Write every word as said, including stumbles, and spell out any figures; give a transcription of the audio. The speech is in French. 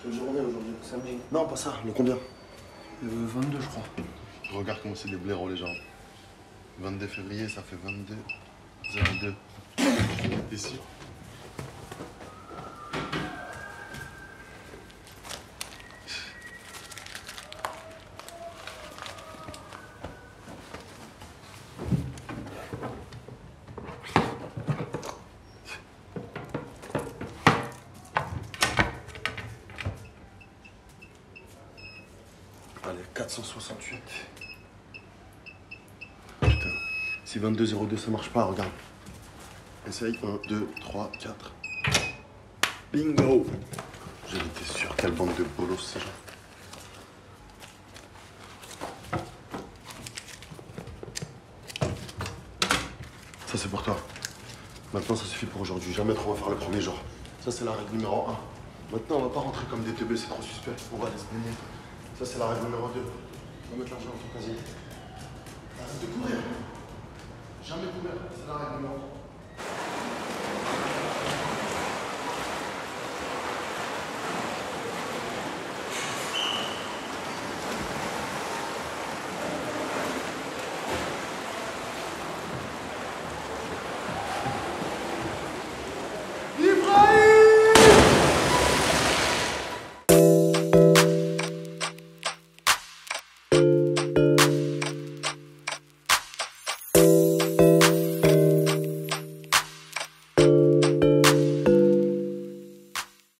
Quelle journée aujourd'hui? Samedi. Non, pas ça. Le combien? Le vingt-deux, je crois. Regarde comment c'est des blaireaux, les gens. vingt-deux février, ça fait vingt-deux zéro deux. T'es sûr? Allez, quatre cent soixante-huit. Putain, si vingt-deux zéro deux ça marche pas, regarde. Essaye, un, deux, trois, quatre. Bingo! J'en étais sûr, quelle bande de bolos ces gens. Ça c'est pour toi. Maintenant ça suffit pour aujourd'hui, jamais trop on va faire le premier jour. Ça c'est la règle numéro un. Maintenant on va pas rentrer comme des teubés, c'est trop suspect. On va aller se baigner. Ça c'est la règle numéro deux. On va mettre l'argent dans ton casier. Arrête de courir. Jamais courir, c'est la règle numéro un.